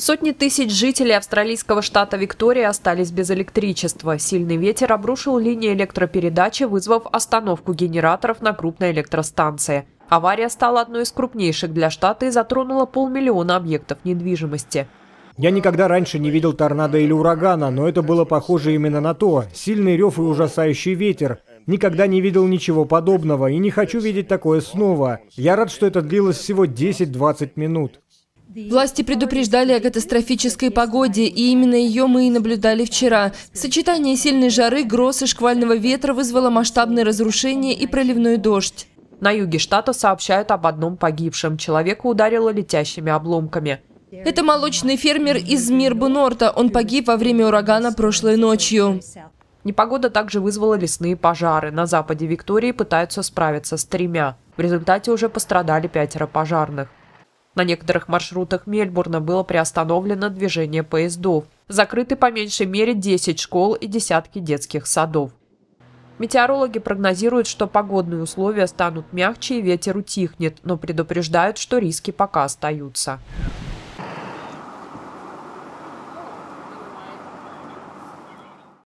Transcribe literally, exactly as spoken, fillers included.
Сотни тысяч жителей австралийского штата Виктория остались без электричества. Сильный ветер обрушил линии электропередачи, вызвав остановку генераторов на крупной электростанции. Авария стала одной из крупнейших для штата и затронула полмиллиона объектов недвижимости. Я никогда раньше не видел торнадо или урагана, но это было похоже именно на то. Сильный рев и ужасающий ветер. Никогда не видел ничего подобного и не хочу видеть такое снова. Я рад, что это длилось всего десять-двадцать минут. Власти предупреждали о катастрофической погоде, и именно ее мы и наблюдали вчера. Сочетание сильной жары, гроз и шквального ветра вызвало масштабные разрушения и проливной дождь. На юге штата сообщают об одном погибшем. Человека ударило летящими обломками. Это молочный фермер из Мирбу-Норта. Он погиб во время урагана прошлой ночью. Непогода также вызвала лесные пожары. На западе Виктории пытаются справиться с тремя. В результате уже пострадали пятеро пожарных. На некоторых маршрутах Мельбурна было приостановлено движение поездов. Закрыты по меньшей мере десять школ и десятки детских садов. Метеорологи прогнозируют, что погодные условия станут мягче и ветер утихнет, но предупреждают, что риски пока остаются.